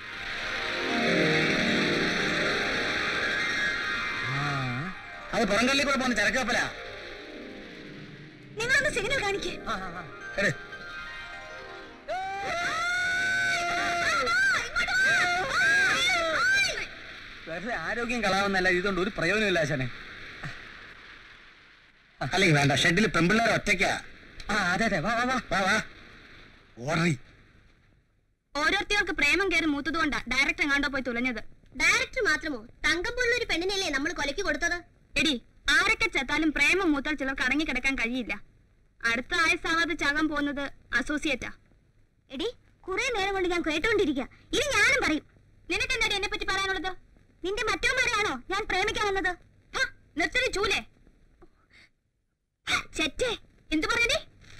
Speaker 5: അത് പുറംകള്ളി കൂടെ പോകുന്ന ചരക്ക് കപ്പലാ.
Speaker 4: നിങ്ങളൊന്ന് സിഗ്നൽ കാണിക്കേ.
Speaker 6: വെറുതെ ആരോഗ്യം കളാവുന്നല്ല, ഇതുകൊണ്ട് ഒരു പ്രയോജനമില്ല ആശാനെ.
Speaker 5: അല്ലെങ്കിൽ വേണ്ട, ഷെഡിൽ പെമ്പിള്ളേർ ഒറ്റയ്ക്കാ.
Speaker 6: അതെ അതെ, വാ വാ വാ വാ വാ.
Speaker 5: ഓർറി.
Speaker 2: ഓരോരുത്തർക്ക് പ്രേമം കയറി മൂത്തതുകൊണ്ടാ ഡയറക്ടർ എങ്ങാണ്ടോ പോയി തുലഞ്ഞത്. ഡയറക്ടർ മാത്രമോ? തങ്കം പോലുള്ള ഒരു പെണ്ണിനല്ലേ നമ്മൾ കൊലക്ക് കൊടുത്തത്? എടി, ആരൊക്കെ ചത്താലും പ്രേമം മൂത്താൽ ചിലർക്ക് അടങ്ങിക്കിടക്കാൻ കഴിയില്ല. അടുത്ത ആയുസാവാതെ ചാകാൻ പോകുന്നത് അസോസിയേറ്റാ. എടി കുറെ നേരം കൊണ്ട് ഞാൻ കേട്ടോണ്ടിരിക്കുക. ഇനി ഞാനും പറയും. നിനക്കെന്താടി എന്നെ പറ്റി പറയാനുള്ളത്? നിന്റെ മറ്റവന്മാരെയാണോ ഞാൻ പ്രേമിക്കാൻ വന്നത്? നിർത്തടി ചൂലേ. ചെറ്റേ എന്തു പറഞ്ഞേ?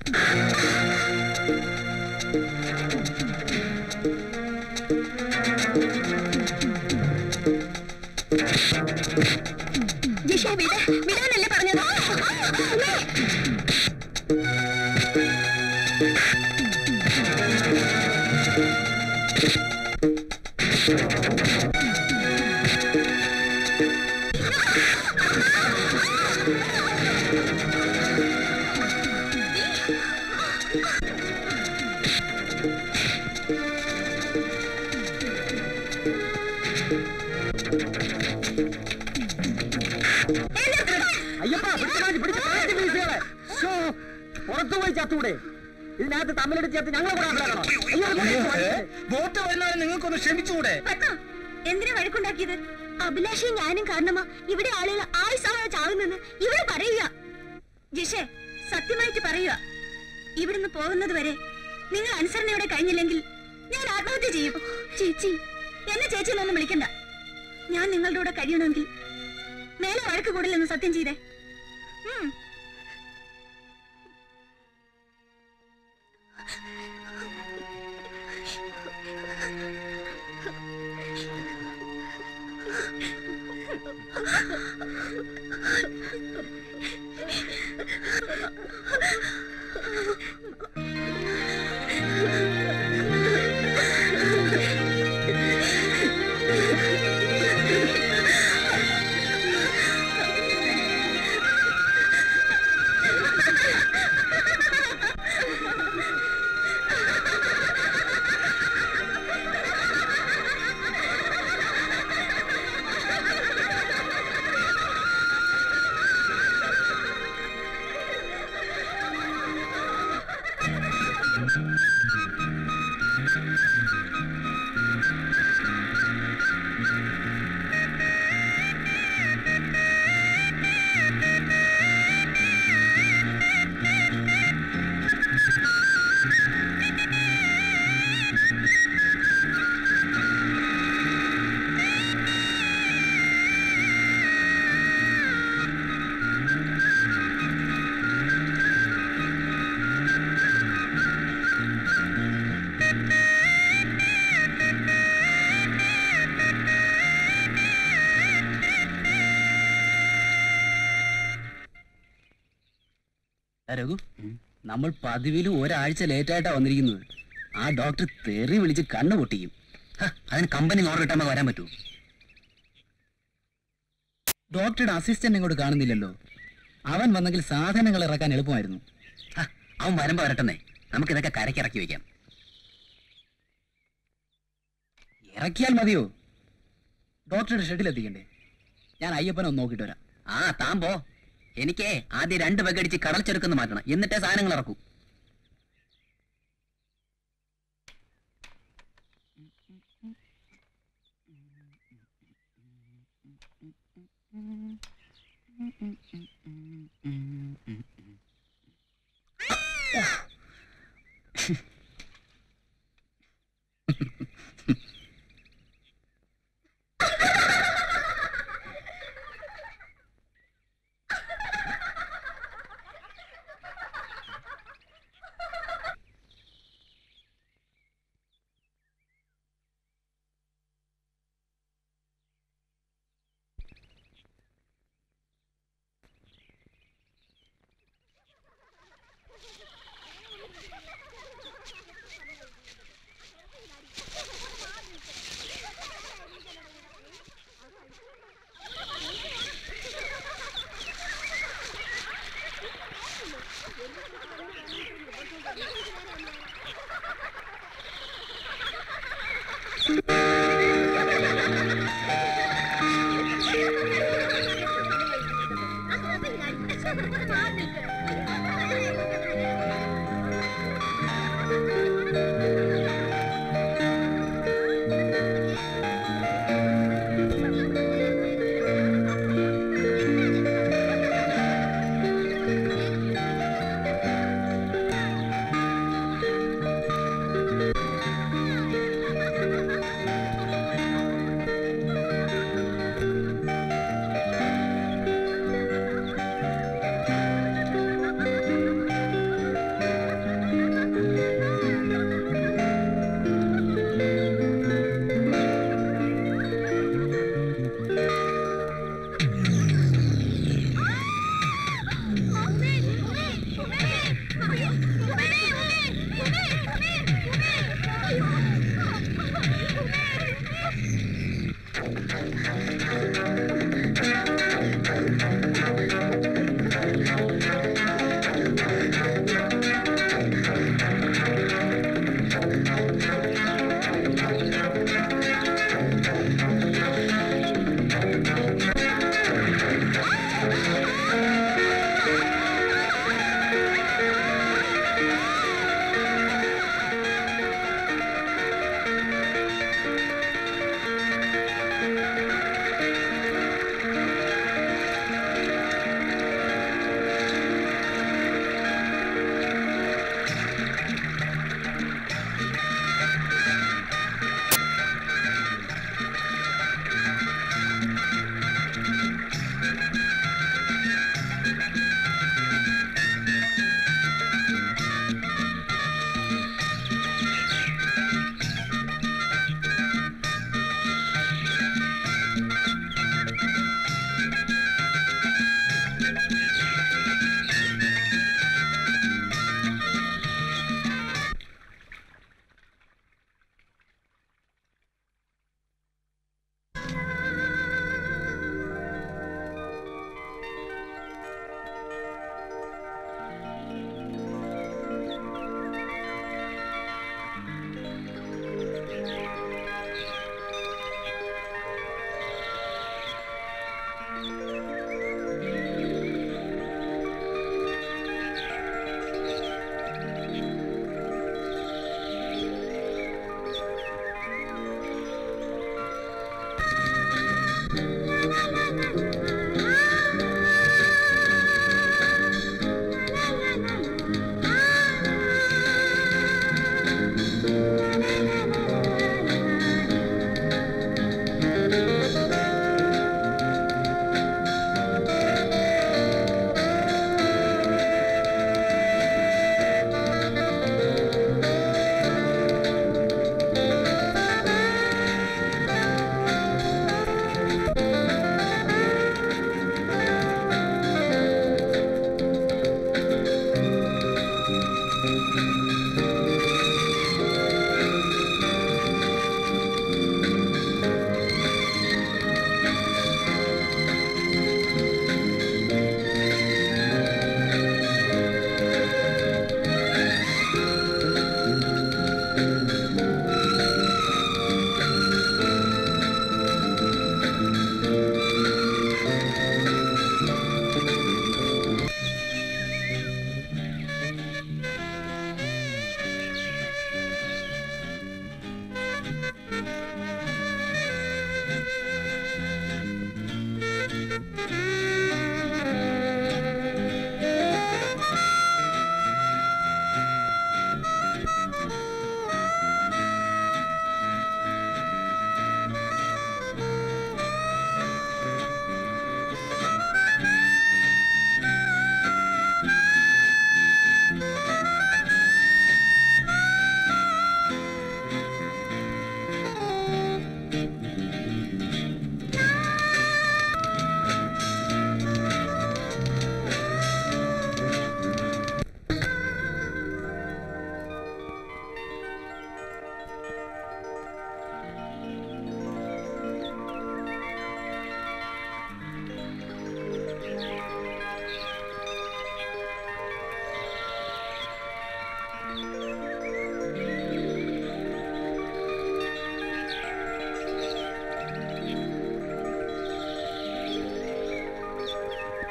Speaker 2: ജിഷ വിടാനല്ലേ പറഞ്ഞത്?
Speaker 3: പുറത്തുപോയി ചത്തൂടെ? ഇതിനകത്ത് തമ്മിലെടുത്ത് ചേർത്ത് ഞങ്ങൾ
Speaker 5: വോട്ട് വരുന്നവരെ നിങ്ങൾക്കൊന്ന് ക്ഷമിച്ചുകൂടെ?
Speaker 2: എന്തിനാ വഴക്കുണ്ടാക്കിയത്? അഭിലാഷയും ഞാനും കാരണമാ ഇവിടെ ആളുകൾ ആയുസാവാതെ ചാകുന്നെന്ന് ഇവിടെ പറയുക. ജിഷേ സത്യമായിട്ട് പറയുക, ഇവിടുന്ന് പോകുന്നത് വരെ നിങ്ങൾ അനുസരണയോടെ കഴിഞ്ഞില്ലെങ്കിൽ ഞാൻ ആത്മഹത്യ ചെയ്യും. ചേച്ചി എന്നെ ചേച്ചി എന്നൊന്നും വിളിക്കണ്ട. ഞാൻ നിങ്ങളുടെ കൂടെ കഴിയണമെങ്കിൽ മേലെ വഴക്ക് കൂടില്ലെന്ന് സത്യം ചെയ്തേ.
Speaker 1: രഘു, നമ്മൾ പതിവിലും ഒരാഴ്ച ലേറ്റായിട്ടാ വന്നിരിക്കുന്നത്. ആ ഡോക്ടർ തെറി വിളിച്ച് കണ്ണു പൊട്ടിക്കും. അതിന് കമ്പനി ഓർഡർ കിട്ടാൻ വരാൻ പറ്റൂ? ഡോക്ടറുടെ അസിസ്റ്റന്റ് ഇങ്ങോട്ട് കാണുന്നില്ലല്ലോ. അവൻ വന്നെങ്കിൽ സാധനങ്ങൾ ഇറക്കാൻ എളുപ്പമായിരുന്നു. അവൻ വരുമ്പോ വരട്ടെന്നേ, നമുക്കിതൊക്കെ കരക്കിറക്കി വെക്കാം. ഇറക്കിയാൽ മതിയോ? ഡോക്ടറുടെ ഷെഡിൽ എത്തിക്കണ്ടേ? ഞാൻ അയ്യപ്പനെ ഒന്ന് നോക്കിട്ട് വരാം. താൻ പോ. എനിക്ക് ആദ്യം 2 ബഗടിച്ച് കടൽ ചെറുക്കെന്ന് മാറ്റണം, എന്നിട്ടേ സാധനങ്ങൾ ഇറക്കൂ.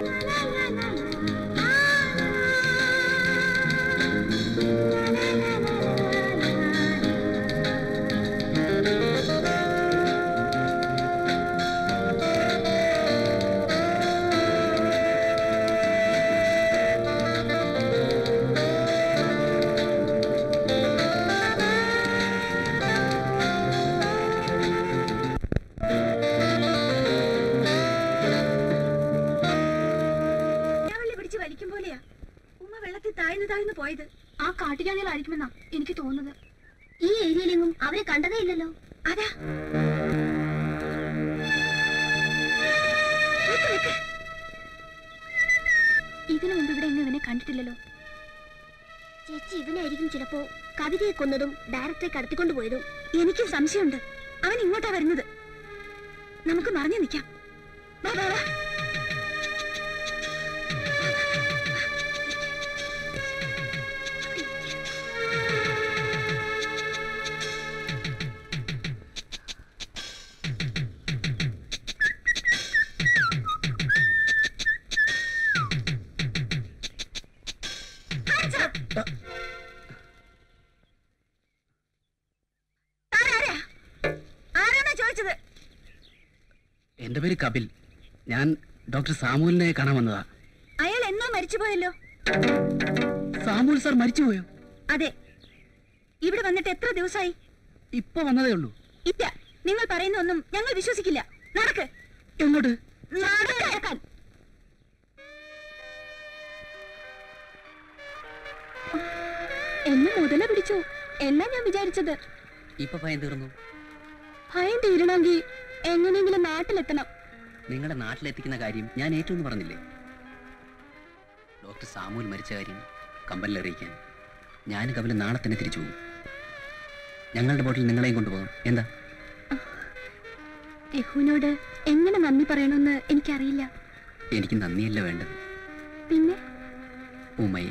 Speaker 2: പോയത് ആ കാട്ടുജാതികളായിരിക്കുമെന്നാ എനിക്ക് തോന്നുന്നത്. ഈ ഏരിയയിലെങ്ങും അവരെ കണ്ടതേ ഇല്ലല്ലോ. അതാ ഇതിനു മുമ്പ് ഇവിടെ എങ്ങും ഇവനെ കണ്ടിട്ടില്ലല്ലോ. ചേച്ചി ഇവനായിരിക്കും ചിലപ്പോ കവിതയെ കൊന്നതും ഡയറക്ടറെ കടത്തിക്കൊണ്ടുപോയതും. എനിക്കും സംശയമുണ്ട്. അവൻ ഇങ്ങോട്ടാ വരുന്നത്. നമുക്ക് മറിഞ്ഞു നിൽക്കാം. വാ വാ വാ.
Speaker 1: എന്റെ പേര് കപിൽ. ഞാൻ ഡോക്ടർ സാമുലിനെ കാണാൻ വന്നതാ.
Speaker 2: അയാൾ എന്നോ മരിച്ചുപോയല്ലോ.
Speaker 1: സാമുൽ സാർ മരിച്ചുപോയോ?
Speaker 2: അതെ. ഇവിടെ വന്നിട്ട് എത്ര ദിവസമായി?
Speaker 1: ഇപ്പൊ വന്നതേ ഉള്ളൂ.
Speaker 2: ഇല്ല, നിങ്ങൾ പറയുന്ന ഒന്നും ഞങ്ങൾ വിശ്വസിക്കില്ല. നടക്ക്.
Speaker 1: എങ്ങോട്ട്?
Speaker 2: നടക്കാൻ. എന്നെ മുതല പിടിച്ചു എന്നാ ഞാൻ വിചാരിച്ചത്.
Speaker 1: ഇപ്പൊ ഭയം തീർന്നു.
Speaker 2: ഭയം തീരണമെങ്കിൽ എങ്ങനെയെങ്കിലും നാട്ടിലെത്തണം.
Speaker 1: നിങ്ങളുടെ നാട്ടിലെത്തിക്കുന്ന കാര്യം ഞാൻ ഏറ്റവും പറഞ്ഞില്ലേ? ഡോക്ടർ സാമുൽ മരിച്ച കാര്യം കമ്പനിൽ അറിയിക്കാൻ ഞാൻ കപില നാളെ തന്നെ തിരിച്ചു പോകും. ഞങ്ങളുടെ ബോട്ടിൽ നിങ്ങളെയും കൊണ്ടുപോകാം. എന്താ?
Speaker 2: യഹുവിനോട് എങ്ങനെ നന്ദി പറയണമെന്ന് എനിക്കറിയില്ല.
Speaker 1: എനിക്ക് നന്ദിയല്ല വേണ്ടത്,
Speaker 2: പിന്നെ
Speaker 1: ഉമ്മയെ.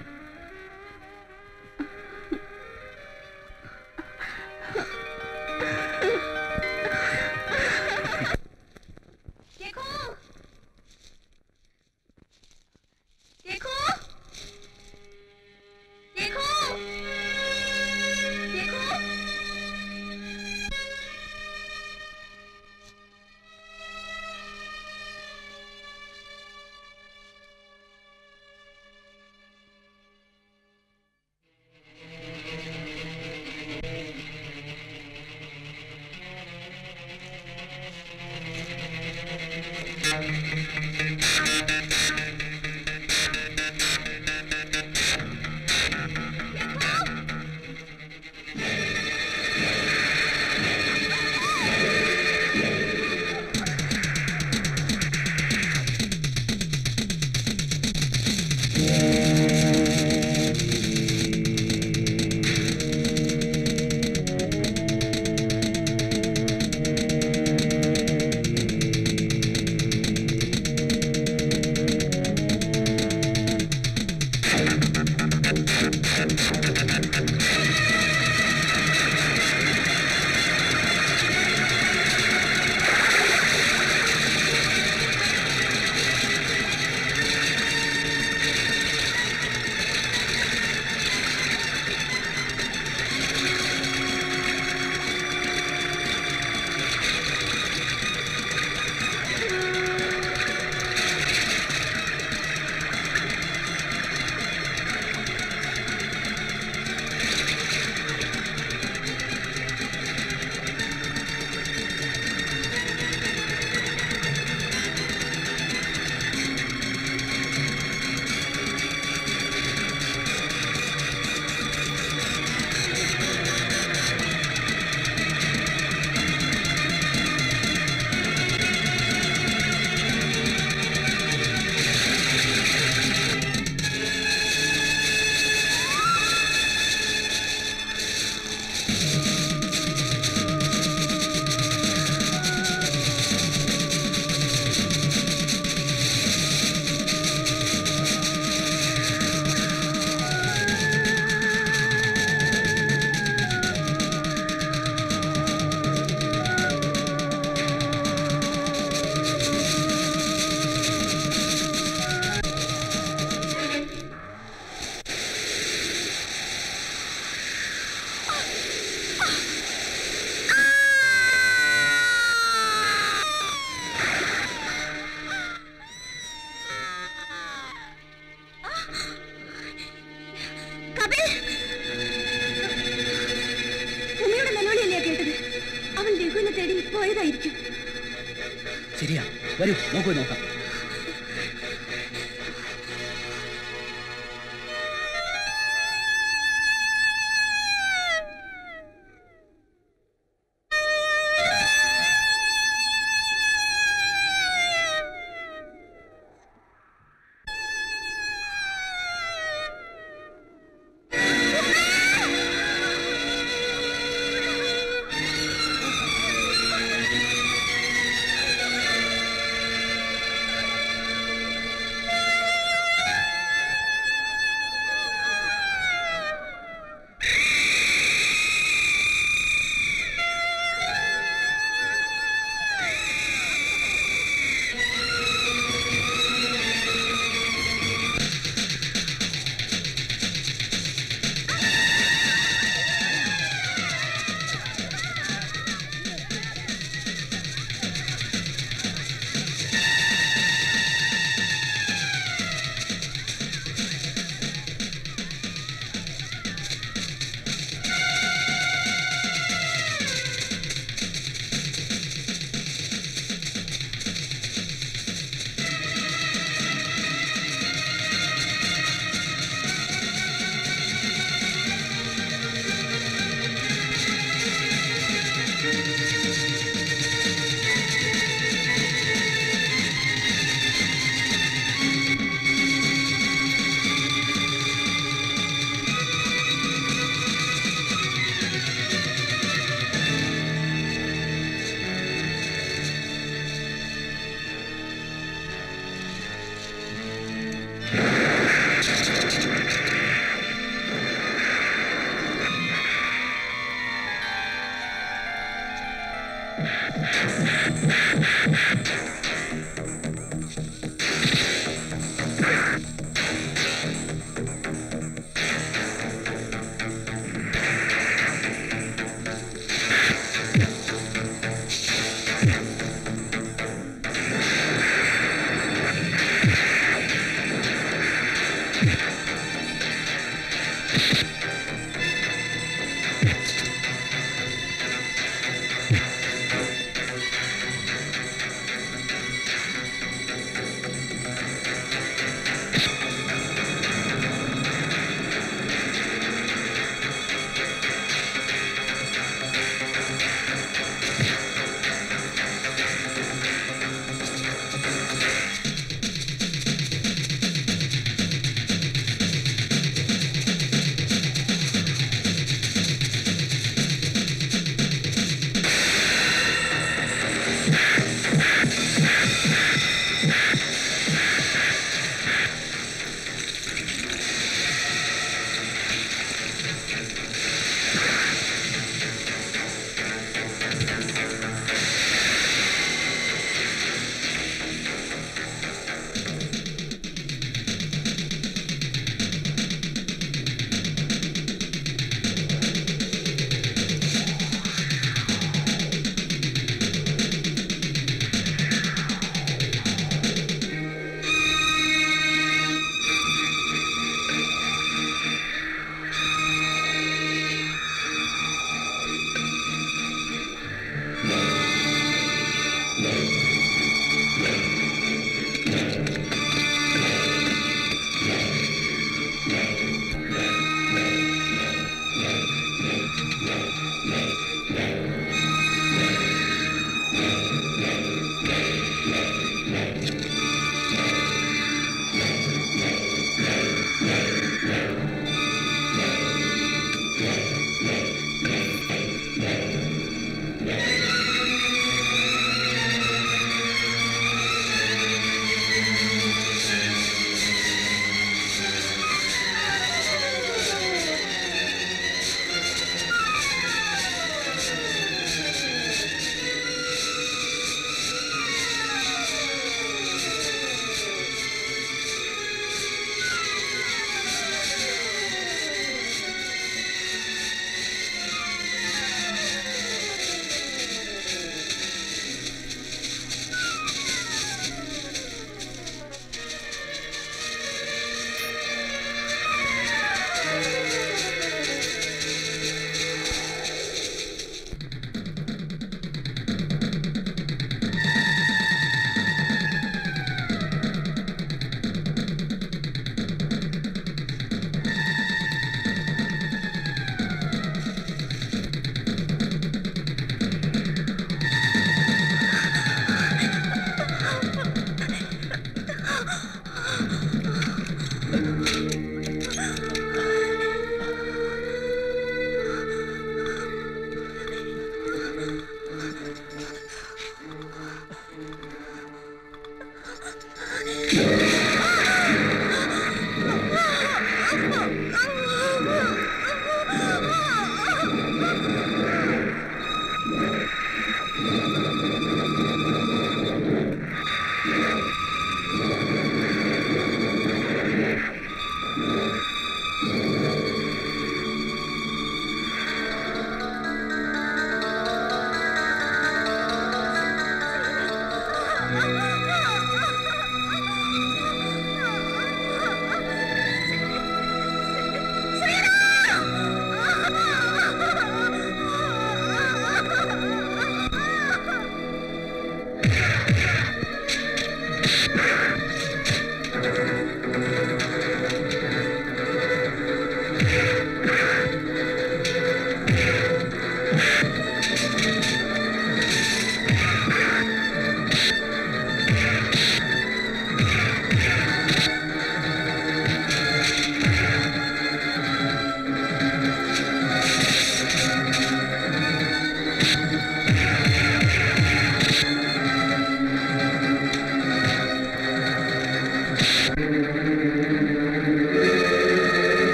Speaker 2: ഉമ്മയുടെ നിലവിളിയല്ലേ കേട്ടത്? അവൻ രഘുവിനെ തേടി പോയതായിരിക്കും.
Speaker 6: ശരിയാ, വരൂ നോക്കൂ നോക്കാം.